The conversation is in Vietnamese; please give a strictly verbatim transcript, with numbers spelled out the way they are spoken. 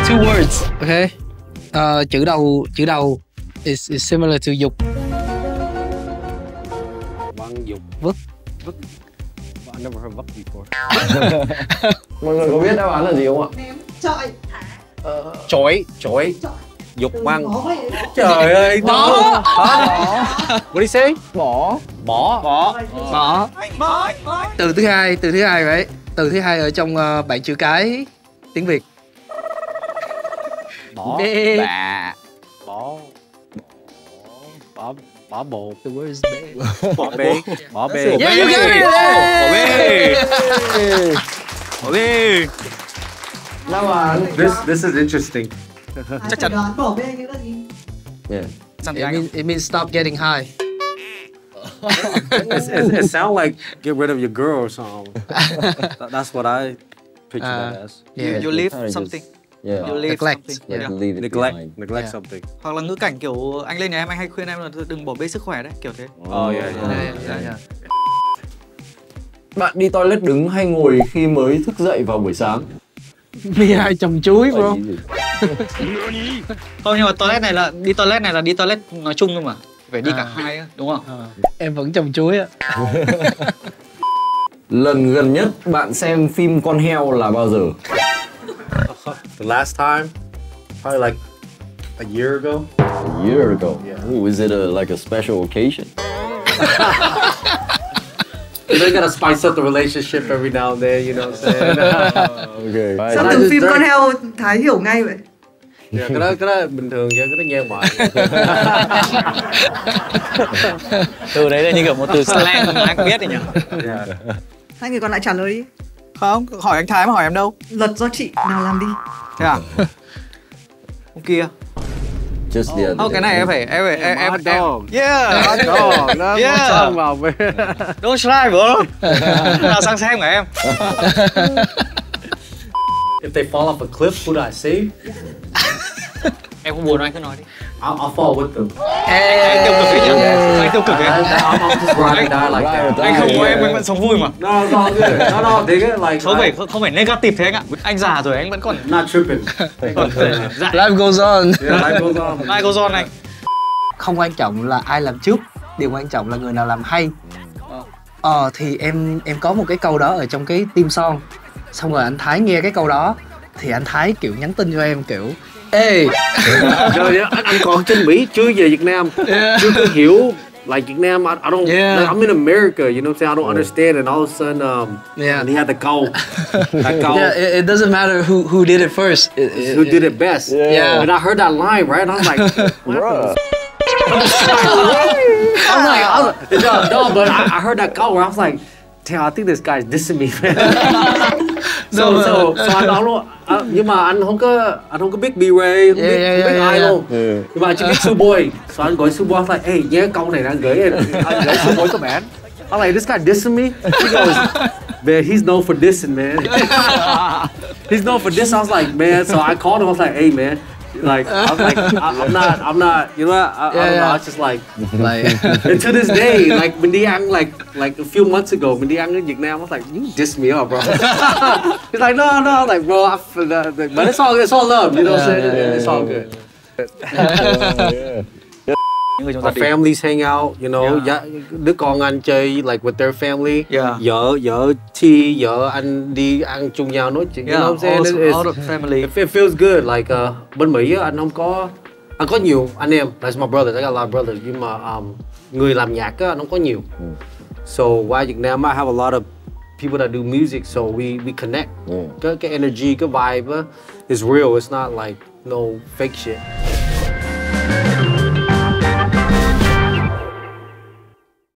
two words. Okay. Uh, chữ đầu chữ đầu is is similar to dục. Văn dục. Vứt. Vứt. I never heard vứt before. Mọi người có biết đáp án là gì không ạ? Ném, chọi, Uh, chối, chối. Dục văn. Trời ơi, Bỏ. What do you say? Bỏ. Bỏ. Bỏ. Bỏ. Từ thứ hai, từ thứ hai vậy. Từ thứ hai ở trong uh, bảng chữ cái tiếng Việt. Bỏ. Bê. Bạ. Bỏ. Bỏ. Bỏ bột. The word is bê. Bỏ bê. Bỏ bê. Yeah, you got it. Bỏ bê. Bỏ bê. Đáp án. This this is interesting. Chắc chắn đoán bỏ bê nghĩa là gì? Yeah. It means, it means stop getting high. It's, it, it sounds like get rid of your girl or something. That, that's what I picture Uh, that as. Yeah. You leave Kinda just- something. Yeah. You leave Neglect. something. Yeah, Yeah. leave it Neglect, behind. neglect Yeah. something. Hoặc là ngữ cảnh kiểu anh lên nhà em anh hay khuyên em là đừng bỏ bê sức khỏe đấy, kiểu thế. Oh yeah, yeah. Yeah, yeah, yeah. Bạn đi toilet đứng hay ngồi khi mới thức dậy vào buổi sáng? Mi hai trồng chuối bro. Phải gì? Không, nhưng mà toilet này là đi toilet này là đi toilet nói chung thôi mà. Phải đi cả À. hai á, đúng không? Ờ, em vẫn trồng chuối á. Lần gần nhất bạn xem phim con heo là bao giờ? The last time, probably like a year ago. A year ago. Yeah. Ooh, is it a, like a special occasion? They gotta spice up the relationship every now and then, you know what I'm saying? Okay. Sao That từ is phim very- con heo Thái hiểu ngay vậy? Yeah, cái đó cái đó bình thường vậy, cái đó nghe ngoài. Từ đấy là như kiểu một từ slang mà anh biết rồi nhỉ? Yeah. Hai người còn lại trả lời đi. Không, hỏi anh Thái mà hỏi em đâu. Luật do chị nào làm đi. Thế à? Hôm kia. Just the other Không, cái day. này em phải em phải em em, My em. dog. Yeah. My dog, that's what Yeah. I'm talking about, man. Don't slide bro. Là sang xem của em. If they fall off a cliff, who do I save? Em không buồn đâu, anh cứ nói đi. I'll, I'll fall with them. Anh tiêu cực đấy nhỉ? Anh tiêu cực I, đấy. I'm, I'm just ride or die like that. Anh không có em anh vẫn sống vui mà. No, it's all good. No, no, dig it. Like, Không phải I, không phải negative thế anh ạ. Anh già rồi anh vẫn còn I'm not tripping. dạ. Life goes on. Yeah, life goes on. Mai có giòn anh. Không quan trọng là ai làm trước, điều quan trọng là người nào làm hay. Ờ thì em em có một cái câu đó ở trong cái tim son. Xong rồi anh Thái nghe cái câu đó thì anh Thái kiểu nhắn tin cho em kiểu ê Rồi anh, anh còn trên Mỹ chưa về Việt Nam, chưa có hiểu like Việt Nam. I, I don't. Yeah. Like, I'm in America, you know what I'm saying? I don't understand, and all of a sudden, um, Yeah. and he had to go. That go. yeah, it, it doesn't matter who who did it first. It- it- Who did it best? Yeah. And I heard that line, right? And I was like, Bruh. I'm like, I was like, no, no, but I, I heard that go where I was like, damn, I think this guy's dissing me, man. so, No, so, so anh không luôn, à, nhưng mà anh không có, anh không có biết B-Ray, không Yeah, biết, yeah, không biết yeah, ai yeah. luôn. Yeah. Nhưng mà anh chỉ biết Suboy. So anh gọi Suboy, I was like, hey, nhớ câu này anh gửi, anh gửi Suboy các bạn. I was like, this guy dissing me? He goes, man, he's known for dissing, man. He's known for dissing. I was like, man, so I called him, I was like, hey, man. Like, I was like, I, I'm not, I'm not, you know what? I, I Yeah, don't know, yeah. I was just like, like and to this day, like mình đi ăn like like a few months ago, mình đi ăn ở Việt Nam, I was like, you diss me up, bro. He's like, no, no, I was like, bro, I feel that, but it's all, it's all love, you know what I'm saying? Yeah, yeah, It's all good. Yeah. Những người trong gia Our đình. families hang out, you know, Yeah. dạ, đứa con anh chơi like with their family. Yeah. Vợ, vợ Chi, vợ anh đi ăn chung nhau nói chuyện, you Yeah, know what I'm saying? all, It's- all it's- the family. It, it feels good, like uh, bên Mỹ á, anh không có, anh có nhiều anh em, that's my brothers, I got a lot of brothers, nhưng mà um, người làm nhạc á, anh không có nhiều. So qua Việt Nam, I have a lot of people that do music, so we we connect. Yeah. Cái, cái energy, cái vibe á, is real, it's not like no fake shit.